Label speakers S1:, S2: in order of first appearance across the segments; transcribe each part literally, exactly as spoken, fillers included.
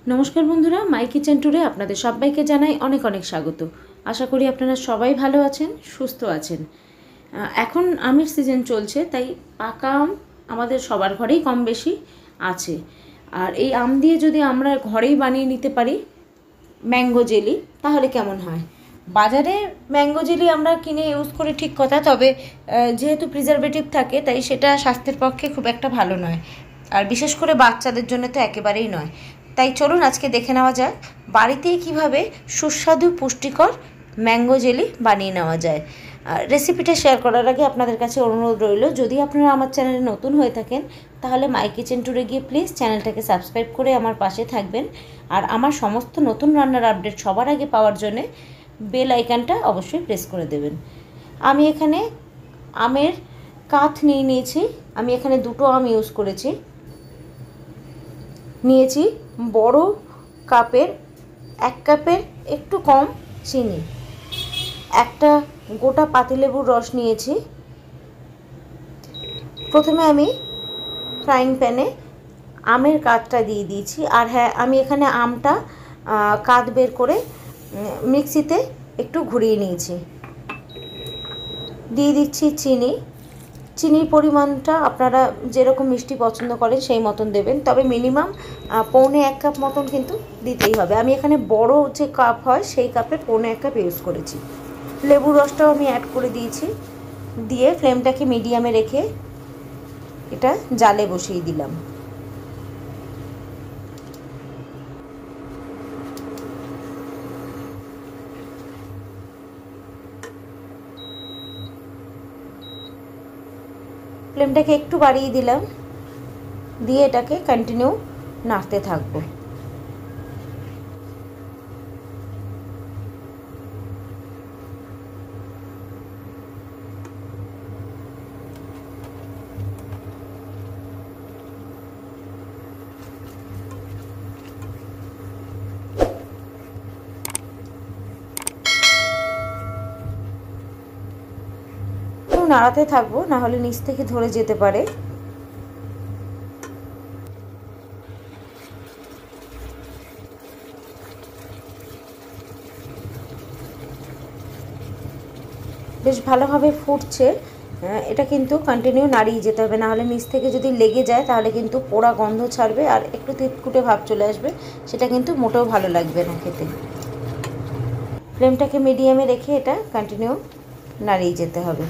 S1: নমস্কার বন্ধুরা, মাই কিচেন ট্যুরে আপনাদের সবাইকে জানাই অনেক অনেক স্বাগত। আশা করি আপনারা সবাই ভালো আছেন, সুস্থ আছেন। এখন আমের সিজন চলছে, তাই পাকা আম আমাদের সবার ঘরেই কম বেশি আছে। আর এই আম দিয়ে যদি আমরা ঘরেই বানিয়ে নিতে পারি ম্যাঙ্গো জেলি, তাহলে কেমন হয়। বাজারে ম্যাঙ্গো জেলি আমরা কিনে ইউজ করি ঠিক কথা, তবে যেহেতু প্রিজারভেটিভ থাকে তাই সেটা স্বাস্থ্যের পক্ষে খুব একটা ভালো নয়, আর বিশেষ করে বাচ্চাদের জন্য তো একেবারেই নয়। তাই চলুন আজকে দেখে নেওয়া যাক বাড়িতেই কিভাবে সুস্বাদু পুষ্টিকর ম্যাঙ্গো জেলি বানিয়ে নেওয়া যায়। রেসিপিটা শেয়ার করার আগে আপনাদের কাছে অনুরোধ রইল, যদি আপনারা আমার চ্যানেলে নতুন হয়ে থাকেন তাহলে মাই কিচেন ট্যুরে গিয়ে প্লিজ চ্যানেলটাকে সাবস্ক্রাইব করে আমার পাশে থাকবেন। আর আমার সমস্ত নতুন রান্নার আপডেট সবার আগে পাওয়ার জন্যে বেল আইকনটা অবশ্যই প্রেস করে দেবেন। আমি এখানে আমের কাঠ নিয়ে নিয়েছি। আমি এখানে দুটো আম ইউজ করেছি। নিয়েছি বড় কাপের এক কাপের একটু কম চিনি, একটা গোটা পাতিলেবুর রস নিয়েছি। প্রথমে আমি ফ্রাইং প্যানে আমের কাঠটা দিয়ে দিয়েছি। আর হ্যাঁ, আমি এখানে আমটা কাঠ বের করে মিক্সিতে একটু ঘুরিয়ে নিয়েছি। দিয়ে দিচ্ছি চিনি। চিনির পরিমাণটা আপনারা যেরকম মিষ্টি পছন্দ করেন সেই মতন দেবেন, তবে মিনিমাম পৌনে এক কাপ মতন কিন্তু দিতেই হবে। আমি এখানে বড় যে কাপ হয় সেই কাপে পৌনে এক কাপ ইউজ করেছি। লেবুর রসটাও আমি অ্যাড করে দিয়েছি। দিয়ে ফ্লেমটাকে মিডিয়ামে রেখে এটা জালে বসিয়ে দিলাম। ফ্লেমটাকে একটু বাড়িয়ে দিলাম, দিয়ে এটাকে কন্টিনিউ নাড়তে থাকবো। নাড়াতে থাকবো, না হলে নিচ থেকে ধরে যেতে পারে। বেশ ভালোভাবে ফুটছে। এটা কিন্তু কন্টিনিউ নাড়িয়ে যেতে হবে, না হলে নিচ থেকে যদি লেগে যায় তাহলে কিন্তু পোড়া গন্ধ ছাড়বে আর একটু তিতকুটে ভাব চলে আসবে, সেটা কিন্তু মোটেও ভালো লাগবে না খেতে। ফ্লেমটাকে মিডিয়ামে রেখে এটা কন্টিনিউ নাড়িয়ে যেতে হবে।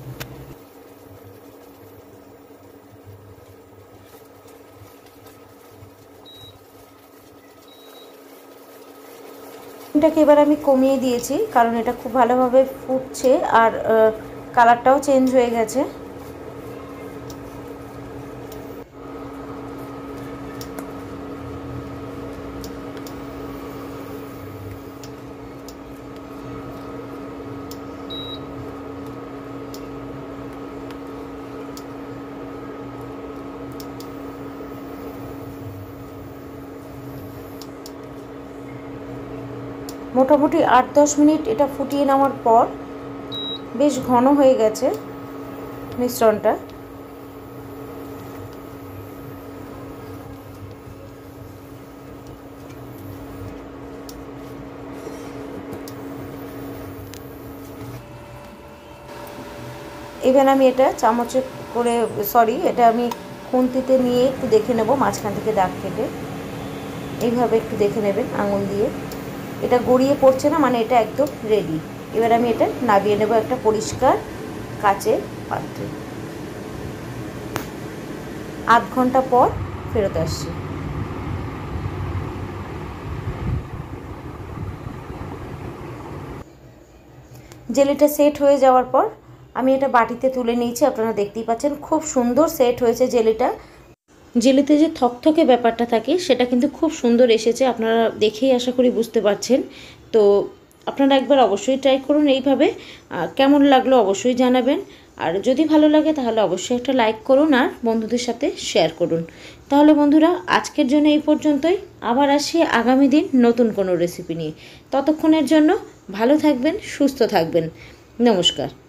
S1: এটাকে এবার আমি কমিয়ে দিয়েছি, কারণ এটা খুব ভালোভাবে ফুটছে আর কালারটাও চেঞ্জ হয়ে গেছে। মোটামুটি আট দশ মিনিট এটা ফুটিয়ে নেওয়ার পর বেশ ঘন হয়ে গেছে মিশ্রণটা। এবার আমি এটা চামচে করে সরি এটা আমি খুন্তিতে নিয়ে একটু দেখে নেব, মাঝখান থেকে দাগ কেটে এইভাবে একটু দেখে নেবেন আঙুল দিয়ে। এটা গড়িয়ে পড়ছে না, মানে এটা একদম রেডি। এবার আমি এটা নামিয়ে নেব একটা পরিষ্কার কাচের পাত্রে। আধ ঘন্টা পর ফেরত আসছি। জেলিটা সেট হয়ে যাওয়ার পর আমি এটা বাটিতে তুলে নিয়েছি। আপনারা দেখতেই পাচ্ছেন খুব সুন্দর সেট হয়েছে জেলিটা। জেলিতে যে থকথকে ব্যাপারটা থাকে সেটা কিন্তু খুব সুন্দর এসেছে, আপনারা দেখেই আশা করি বুঝতে পারছেন। তো আপনারা একবার অবশ্যই ট্রাই করুন এইভাবে। কেমন লাগলো অবশ্যই জানাবেন, আর যদি ভালো লাগে তাহলে অবশ্যই একটা লাইক করুন আর বন্ধুদের সাথে শেয়ার করুন। তাহলে বন্ধুরা আজকের জন্য এই পর্যন্তই। আবার আসি আগামী দিন নতুন কোনো রেসিপি নিয়ে। ততক্ষণের জন্য ভালো থাকবেন, সুস্থ থাকবেন। নমস্কার।